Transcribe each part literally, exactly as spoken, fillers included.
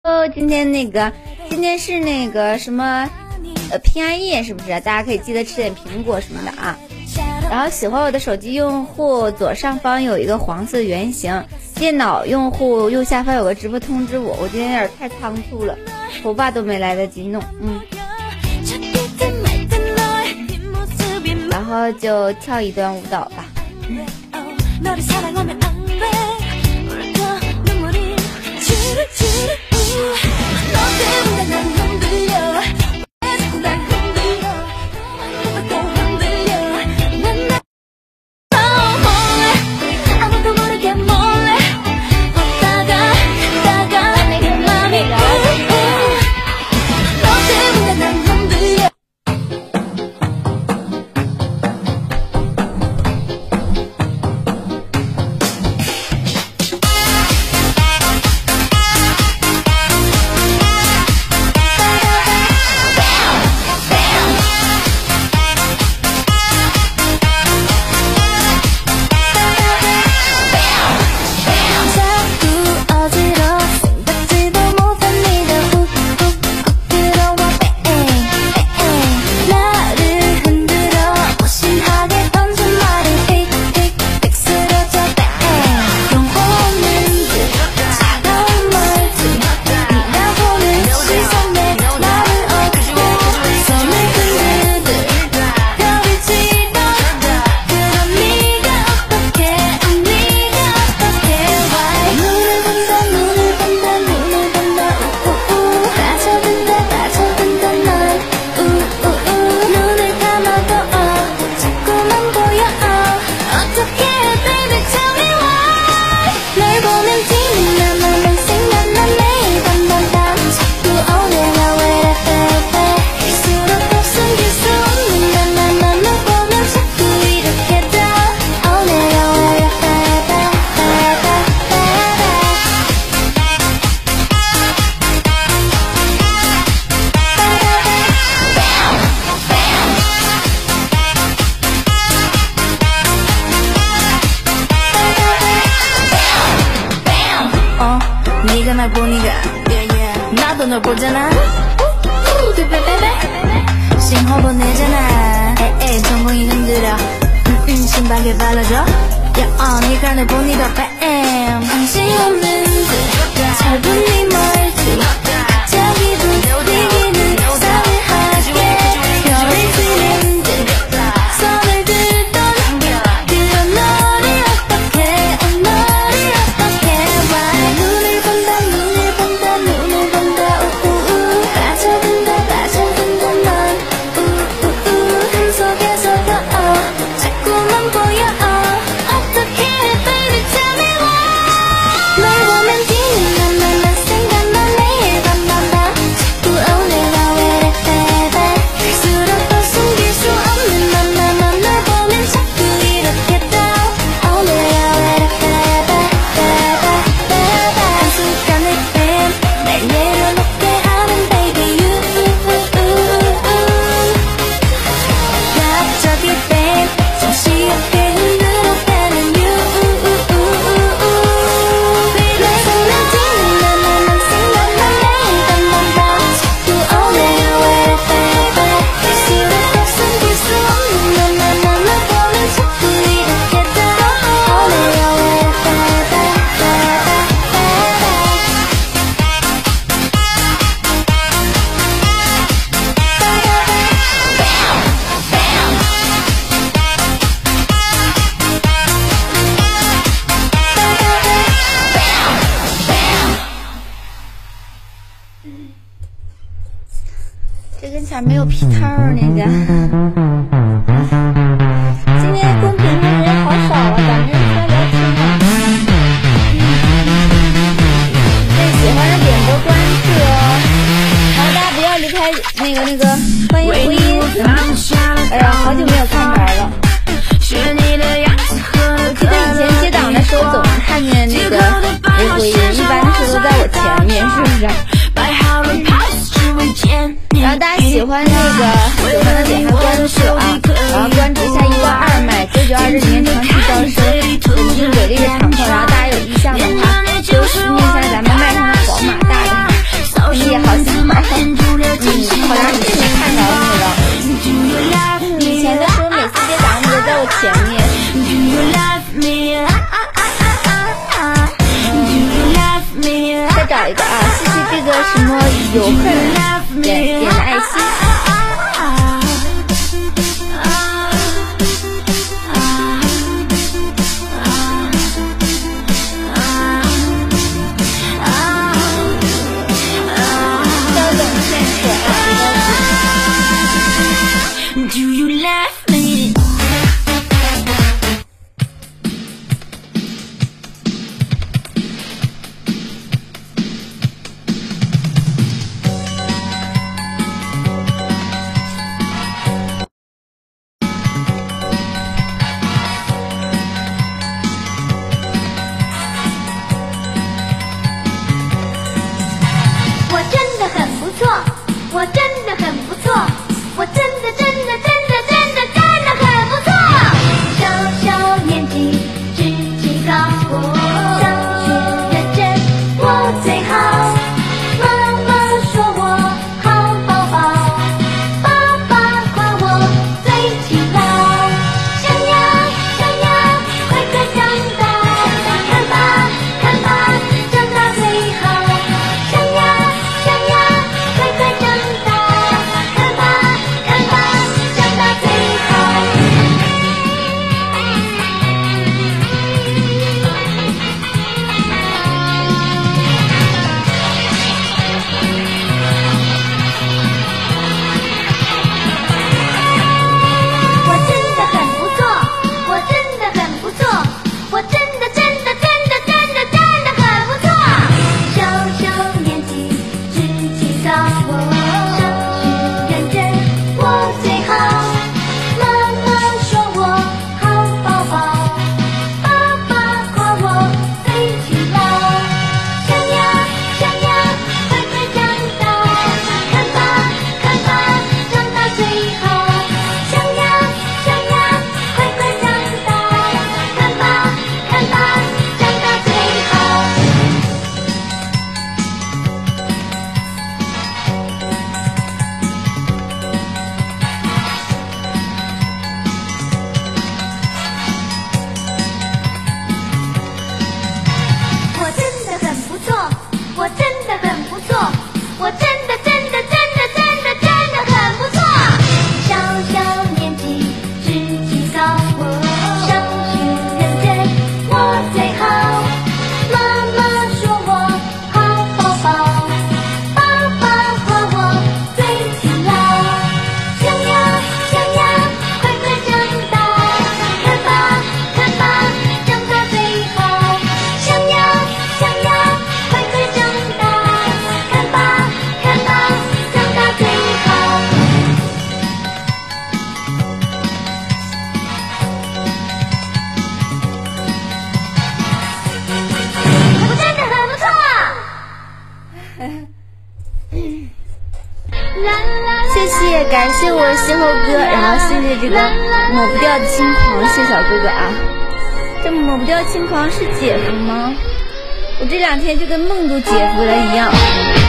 哦，今天那个，今天是那个什么，呃，平安夜是不是？大家可以记得吃点苹果什么的啊。然后喜欢我的手机用户左上方有一个黄色圆形，电脑用户右下方有个直播通知我。我今天有点太仓促了，头发都没来得及弄，嗯。然后就跳一段舞蹈吧。네가 날 보니까 나도 널 보잖아. 싱허브 내잖아. 에이 전공이 흔들어. 신박에 발라줘. 야, 네가 날 보니까 뱀. 관심 없는 듯 짧은 네 말투 갑자기 분위기는 싸늘하게 별이 지는 듯 손을 들던 그런 너를 어떡해 너를 어떡해 Why 눈을 본다 눈을 본다 눈을 본다 우우우 빠져든다 빠져든다 넌 우우우 한 속에서 더 자꾸만 보여 어떡해 baby tell me why 널 보면 기는 나나나 생각나 매일 밤마다 자꾸 오늘가 왜래 baby 갈수록 더 숨길 수 없는 나나나 널 보면 자꾸 이렇게 더 오늘가 왜래 baby baby baby 한순간에 뱀 날 내려놓게 하는 baby you 갑자기 뱀 정시 없게 흔들어 패는 you 내 손에 쥐는 나나나 생각나 매일 밤마다 자꾸 오늘가 왜래 baby 갈수록 더 숨길 수 없는 나나나 널 보면 자꾸 이렇게 더 오늘가 왜래 baby这跟前没有皮套那个。今天公屏上人好少啊，咱们快聊天吧。对，喜欢的点波关注哦。然后大家不要离开那个那个，欢迎回音。哎呀，好久没有看牌了。我记得以前接档的时候总能看见那个回音，一般的时候都在我前面，是不是？然后大家喜欢那个，喜欢的点下关注啊，然后关注一下一万二麦九九二这里面长期招生，有这个给力的场控，然后大家有意向的话，就念一下咱们麦上的黄马大的。 啊，谢谢这个什么有恨点点的爱心。谢谢，感谢我邂逅哥，然后谢谢这个抹不掉的轻狂，谢小哥哥啊。这抹不掉轻狂是姐夫吗？我这两天就跟梦住姐夫了一样。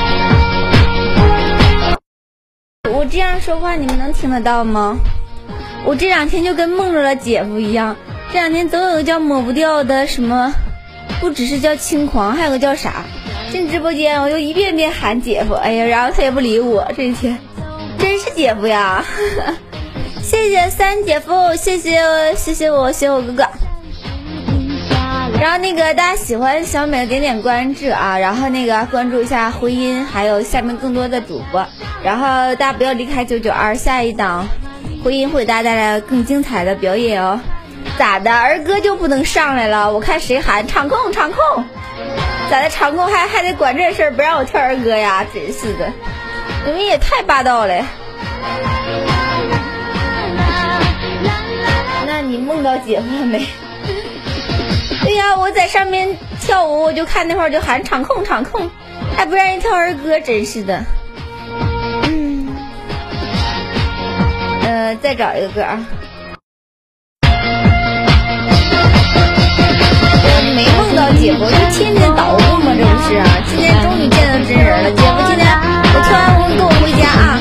我这样说话你们能听得到吗？我这两天就跟梦着了姐夫一样。这两天总有个叫抹不掉的什么，不只是叫轻狂，还有个叫啥？进直播间我就一遍遍喊姐夫，哎呀，然后他也不理我。这一天真是姐夫呀！谢谢三姐夫，谢谢谢谢我谢我哥哥。然后那个大家喜欢小美的点点关注啊，然后那个关注一下婚姻，还有下面更多的主播。然后大家不要离开九九二，下一档婚姻会给大家带来更精彩的表演哦。咋的，儿歌就不能上来了？我看谁喊场控场控，咋的场控还还得管这事儿，不让我跳儿歌呀？真是的，你们也太霸道了。那你梦到姐夫了没？对呀，我在上面跳舞，我就看那会儿就喊场控场控，还不让人跳儿歌，真是的。嗯，呃，再找一个歌啊。我没梦到姐夫，就天天捣鼓嘛，这不是啊？今天终于见到真人了，姐夫，今天我跳完舞跟我回家啊。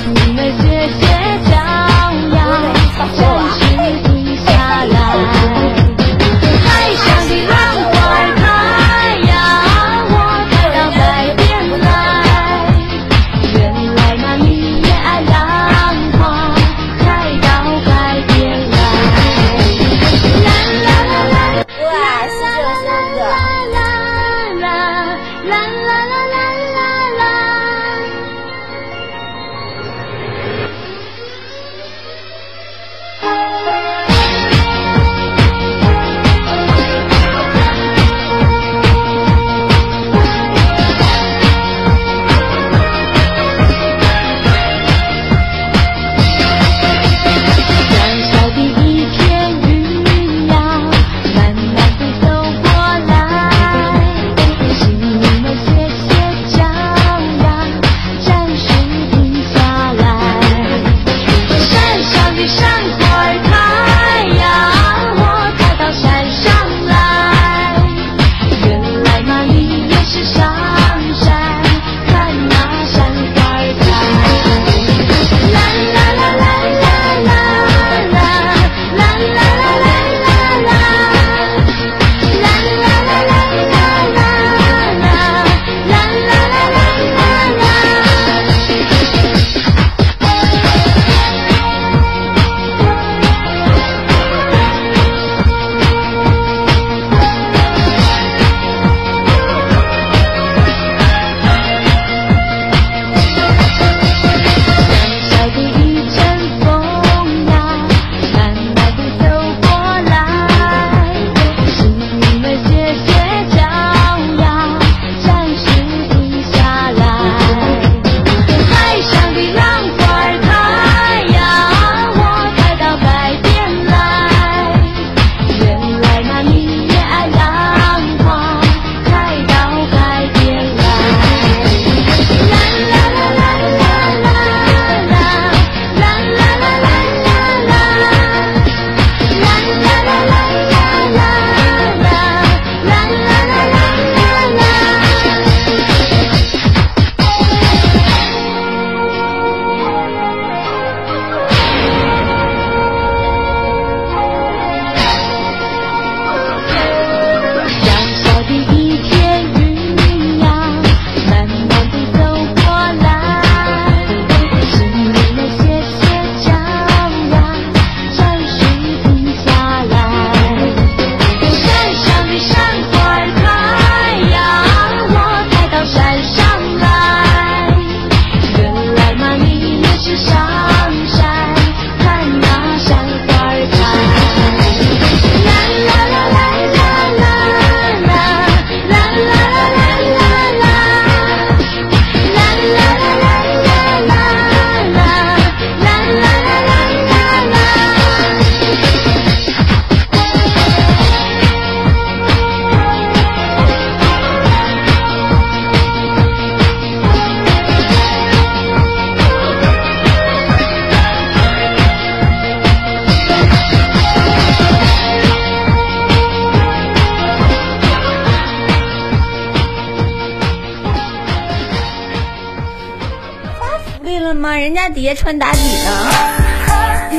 意了吗？人家底下穿打底呢。嗯，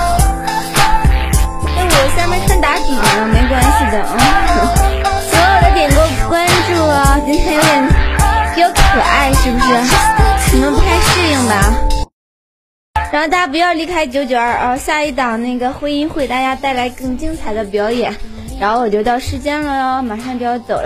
那我下面穿打底呢，没关系的啊。所有的点过关注啊，今天有点比较可爱，是不是？你们不太适应吧？然后大家不要离开九九二啊，下一档那个婚姻会大家带来更精彩的表演。然后我就到时间了哟，马上就要走了。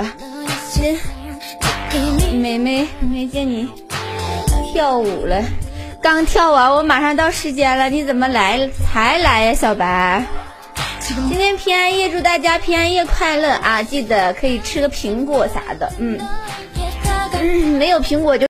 妹妹没见你跳舞了，刚跳完我马上到时间了，你怎么来才来呀，小白？今天平安夜，祝大家平安夜快乐啊！记得可以吃个苹果啥的，嗯，嗯没有苹果就